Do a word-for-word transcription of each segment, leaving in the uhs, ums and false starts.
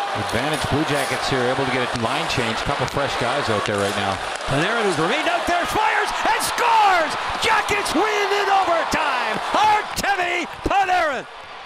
Advantage Blue Jackets here, able to get a line change. A couple fresh guys out there right now. Panarin, who's remained out there, fires and scores! Jackets win in overtime! Artemi Panarin!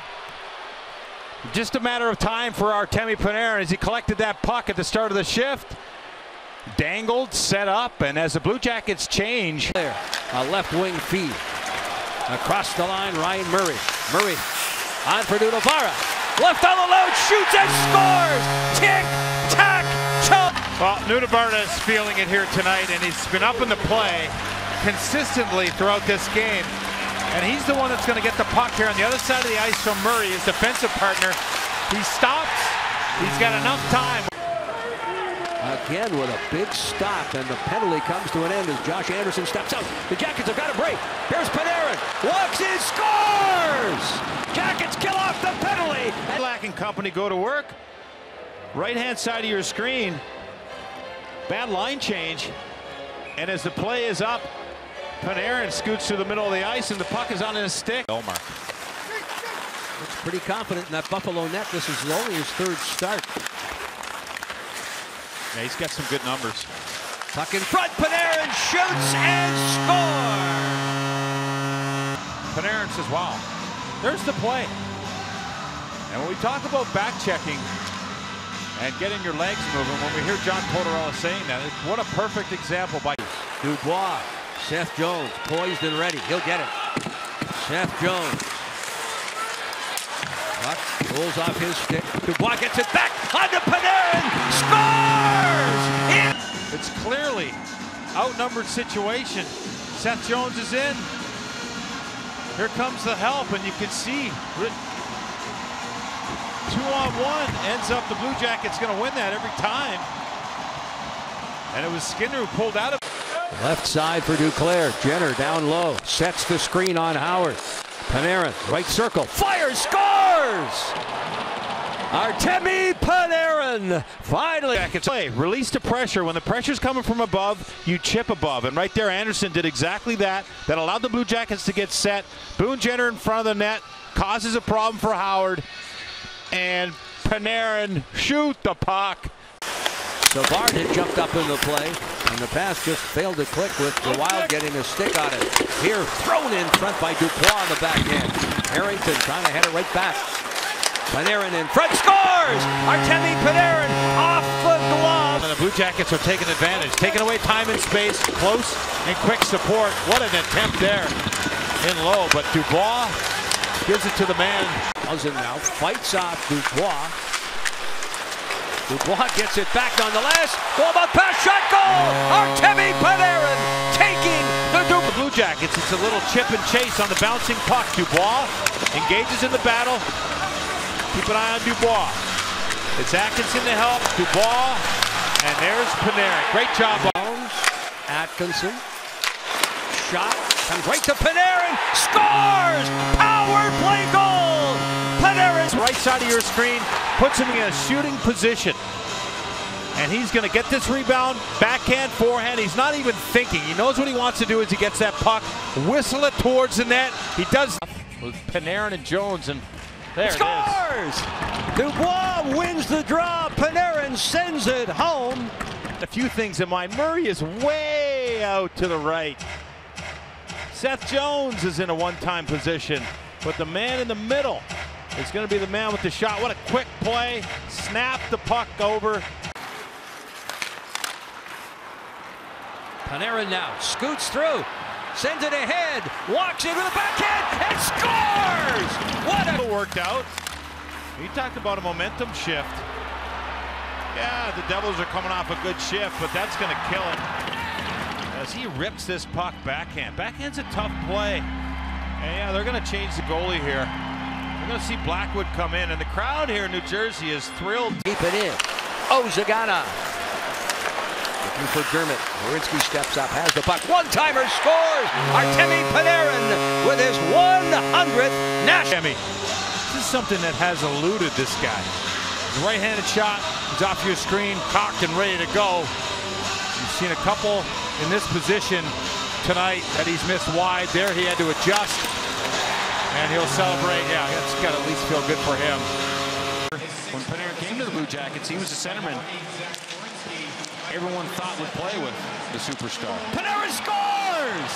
Just a matter of time for Artemi Panarin as he collected that puck at the start of the shift. Dangled, set up, and as the Blue Jackets change. There, a left wing feed. Across the line, Ryan Murray. Murray on for Dudovara. Left on the load, shoots and scores! Tick, tack, chop! Well, Dudovara is feeling it here tonight, and he's been up in the play consistently throughout this game. And he's the one that's going to get the puck here on the other side of the ice from Murray, his defensive partner. He stops. He's got enough time. Again with a big stop, and the penalty comes to an end as Josh Anderson steps out. The Jackets have got a break. Here's Panarin. Walks in, scores! Jackets kill off the penalty. Black and company go to work. Right-hand side of your screen. Bad line change. And as the play is up, Panarin scoots to the middle of the ice, and the puck is on his stick. Omar. Looks pretty confident in that Buffalo net. This is only his third start. Yeah, he's got some good numbers. Puck in front, Panarin shoots and scores! Panarin says, wow, there's the play. And when we talk about back checking and getting your legs moving, when we hear John Tortorella saying that, what a perfect example by Dubois. Seth Jones poised and ready. He'll get it. Seth Jones. Puck pulls off his stick. Dubois gets it back onto Panarin. Scores! In. It's clearly outnumbered situation. Seth Jones is in. Here comes the help, and you can see two on one ends up the Blue Jackets going to win that every time. And it was Skinner who pulled out of. Left side for Duclair. Jenner down low. Sets the screen on Howard. Panarin, right circle. Fires, scores! Artemi Panarin finally. Jackets play. Release the pressure. When the pressure's coming from above, you chip above. And right there, Anderson did exactly that. That allowed the Blue Jackets to get set. Boone Jenner in front of the net. Causes a problem for Howard. And Panarin shoot the puck. Savard had jumped up in the play, and the pass just failed to click with the Wild getting a stick on it. Here, thrown in front by Dubois on the backhand. Harrington trying to head it right back. Panarin in front, scores! Artemi Panarin off the glove. And the Blue Jackets are taking advantage, taking away time and space, close and quick support. What an attempt there in low, but Dubois gives it to the man. Cousin now fights off Dubois. Dubois gets it back nonetheless. Go about pass, shot, goal! Artemi Panarin taking the Dubois. Blue Jackets, it's a little chip and chase on the bouncing puck. Dubois engages in the battle. Keep an eye on Dubois. It's Atkinson to help. Dubois, and there's Panarin. Great job. Bones, Atkinson. Shot comes right to Panarin. Scores! Power play goal! Panarin's right side of your screen puts him in a shooting position. And he's going to get this rebound, backhand, forehand. He's not even thinking. He knows what he wants to do as he gets that puck. Whistle it towards the net. He does with Panarin and Jones, and there scores! It is. Dubois wins the draw. Panarin sends it home. A few things in mind. Murray is way out to the right. Seth Jones is in a one-time position, but the man in the middle is going to be the man with the shot. What a quick play. Snap the puck over. Panarin now scoots through, sends it ahead, walks in with a backhand, and scores! What a... It worked out. You talked about a momentum shift. Yeah, the Devils are coming off a good shift, but that's going to kill him as he rips this puck backhand. Backhand's a tough play. And yeah, they're going to change the goalie here. We're going to see Blackwood come in, and the crowd here in New Jersey is thrilled. Keep it in. Ozagana. Looking for Dermott. Werenski steps up, has the puck. One-timer scores! Artemi Panarin with his one hundredth national. This is something that has eluded this guy. The right-handed shot is off your screen, cocked and ready to go. You've seen a couple in this position tonight that he's missed wide. There he had to adjust, and he'll celebrate. Yeah, it's got to at least feel good for him. When Panarin came to the Blue Jackets, he was a centerman everyone thought would play with the superstar. Panarin scores!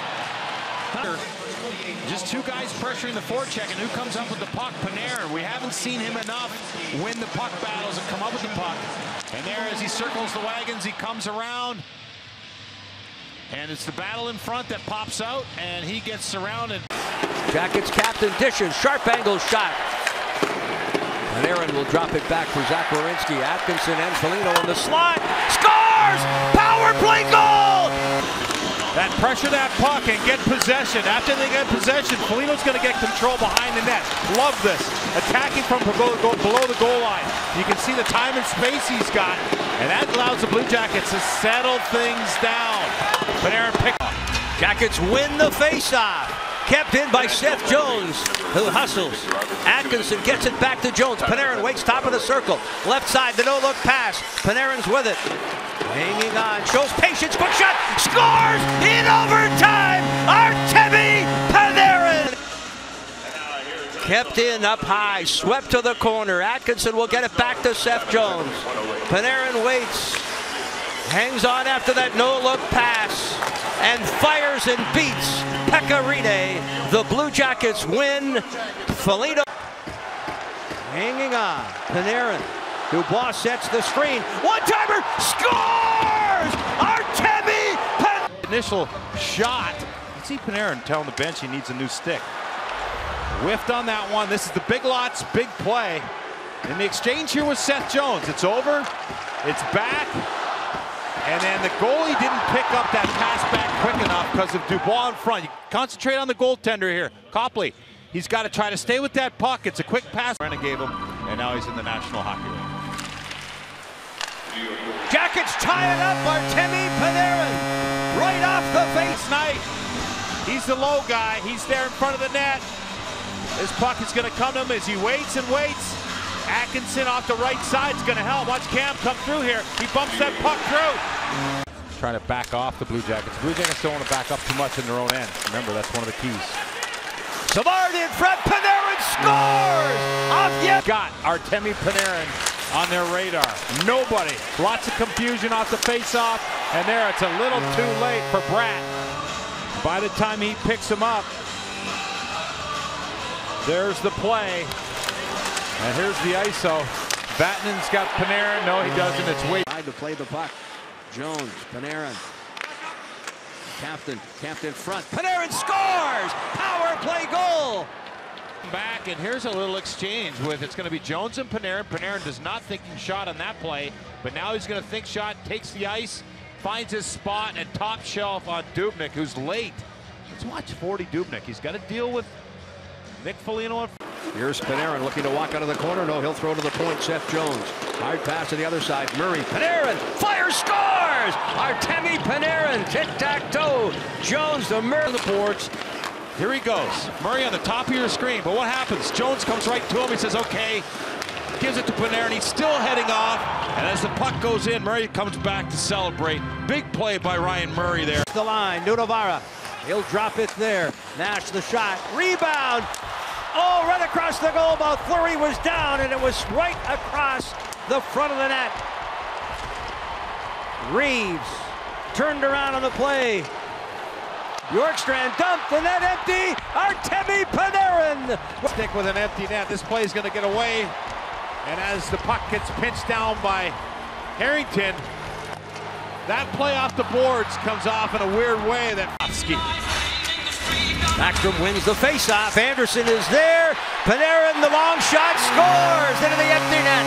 Just two guys pressuring the forecheck, and who comes up with the puck? Panarin. We haven't seen him enough win the puck battles and come up with the puck. And there, as he circles the wagons, he comes around. And it's the battle in front that pops out, and he gets surrounded. Jackets captain dishes, sharp angle shot. Panarin will drop it back for Zach Werenski. Atkinson and Foligno on the slot. Scores! Power play goal! That pressure that puck and get possession. After they get possession, Foligno's going to get control behind the net. Love this. Attacking from below the goal line. You can see the time and space he's got, and that allows the Blue Jackets to settle things down. Panarin pick up. Jackets win the faceoff. Kept in by Seth Jones, who hustles. Atkinson gets it back to Jones. Panarin waits top of the circle. Left side, the no-look pass. Panarin's with it. Hanging on, shows patience, quick shot, scores in overtime! Artemi Panarin! Kept in up high, swept to the corner. Atkinson will get it back to Seth Jones. Panarin waits, hangs on after that no-look pass, and fires and beats Pecorine. The Blue Jackets win. Foligno hanging on. Panarin. Dubois sets the screen. One-timer scores! Artemi Panarin. Initial shot. You see Panarin telling the bench he needs a new stick. Whiffed on that one. This is the Big Lots big play. In the exchange here with Seth Jones. It's over. It's back. And then the goalie didn't pick up that pass back quick enough because of Dubois in front. You concentrate on the goaltender here. Copley, he's got to try to stay with that puck. It's a quick pass. Brennan gave him, and now he's in the National Hockey League. Jackets tie it up. Artemi Panarin right off the face. Night. He's the low guy. He's there in front of the net. This puck is going to come to him as he waits and waits. Atkinson off the right side is going to help. Watch Cam come through here. He bumps that puck through. Trying to back off the Blue Jackets. Blue Jackets don't want to back up too much in their own end. Remember, that's one of the keys. Savard in front. Panarin scores! Off yet. Got Artemi Panarin on their radar. Nobody. Lots of confusion off the face-off. And there, it's a little too late for Bratt. By the time he picks him up, there's the play. And here's the I S O. Vatanen's got Panarin. No, he doesn't. It's way. Tried to play the puck. Jones, Panarin. Captain, camped in front. Panarin scores! Power play goal! Back, and here's a little exchange with, it's going to be Jones and Panarin. Panarin does not think shot on that play, but now he's going to think shot, takes the ice, finds his spot, and top shelf on Dubnyk, who's late. Let's watch forty Dubnyk. He's got to deal with Nick Foligno. Here's Panarin looking to walk out of the corner. No, he'll throw to the point. Seth Jones. Hard pass to the other side. Murray. Panarin. Fire scores! Artemi Panarin. Tic-tac-toe. Jones to Murray on the boards. Here he goes. Murray on the top of your screen. But what happens? Jones comes right to him. He says, okay. Gives it to Panarin. He's still heading off. And as the puck goes in, Murray comes back to celebrate. Big play by Ryan Murray there. The line. Nudovara. He'll drop it there. Nash the shot. Rebound. Oh, right across the goal mouth. Fleury was down, and it was right across the front of the net. Reeves turned around on the play. Bjorkstrand dumped, the net empty. Artemi Panarin. Stick with an empty net. This play is going to get away. And as the puck gets pinched down by Harrington, that play off the boards comes off in a weird way. That Backstrom wins the faceoff. Anderson is there. Panarin, the long shot, scores into the empty net.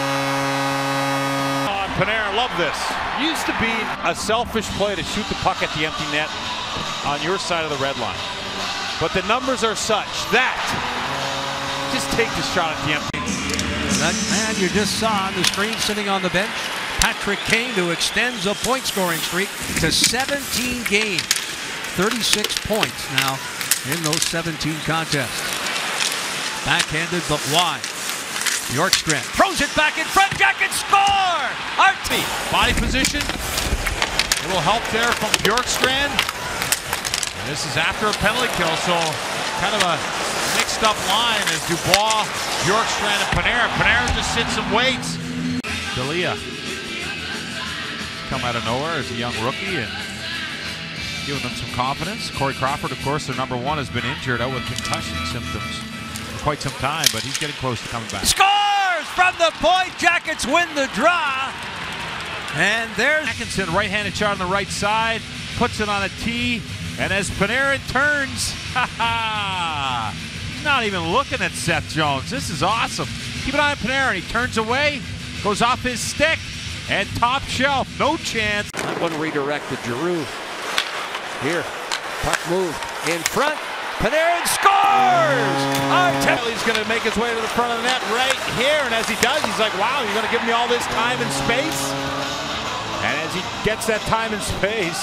On Panarin, love this. Used to be a selfish play to shoot the puck at the empty net on your side of the red line. But the numbers are such that just take the shot at the empty. That man you just saw on the screen sitting on the bench, Patrick Kane, who extends a point scoring streak to seventeen games. thirty-six points now in those seventeen contests. Backhanded but wide. Bjorkstrand throws it back in front. Jackets score! Artemi. Body position. A little help there from Bjorkstrand. And this is after a penalty kill, so kind of a mixed up line as Dubois, Bjorkstrand, and Panarin. Panarin just sits and waits. Dalia come out of nowhere as a young rookie and giving them some confidence. Corey Crawford, of course, their number one, has been injured out with concussion symptoms for quite some time, but he's getting close to coming back. Scores from the point. Jackets win the draw. And there's Atkinson, right-handed shot on the right side, puts it on a tee, and as Panarin turns, ha ha! He's not even looking at Seth Jones. This is awesome. Keep an eye on Panarin. He turns away, goes off his stick, and top shelf, no chance. That one redirected. Giroux here. Puck moved in front. Panarin scores! Artemi. He's going to make his way to the front of the net right here, and as he does, he's like, wow, you're going to give me all this time and space? And as he gets that time and space,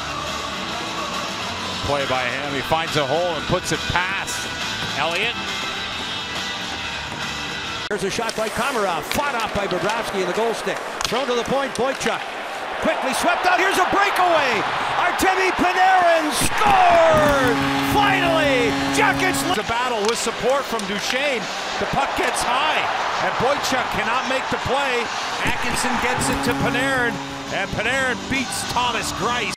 play by him, he finds a hole and puts it past Elliott. There's a shot by Komarov, fought off by Bobrovsky in the goal stick. Thrown to the point, Boychuk quickly swept out. Here's a breakaway. Artemi Panarin scored! Finally, Jackets. The battle with support from Duchesne. The puck gets high, and Boychuk cannot make the play. Atkinson gets it to Panarin, and Panarin beats Thomas Greiss.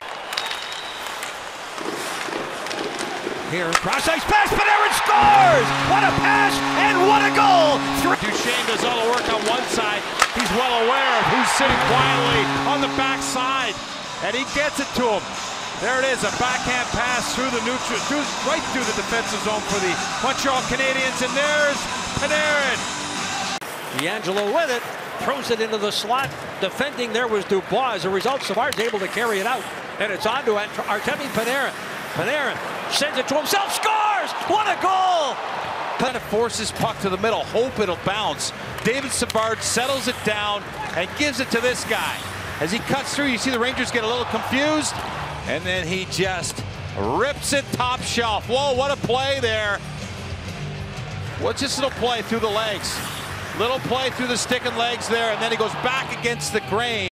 Here, cross ice pass, Panarin scores! What a pass and what a goal! Duchesne does all the work on one side. He's well aware of who's sitting quietly on the backside, and he gets it to him. There it is, a backhand pass through the neutral, through, right through the defensive zone for the Montreal Canadiens, and there's Panarin. D'Angelo with it, throws it into the slot. Defending there was Dubois. As a result, Savard's able to carry it out, and it's on to Artemi Panarin. Panarin sends it to himself, scores! What a goal! Kind of forces puck to the middle, hope it'll bounce. David Savard settles it down and gives it to this guy. As he cuts through, you see the Rangers get a little confused, and then he just rips it top shelf. Whoa, what a play there. What's this little play through the legs? Little play through the stick and legs there, and then he goes back against the grain.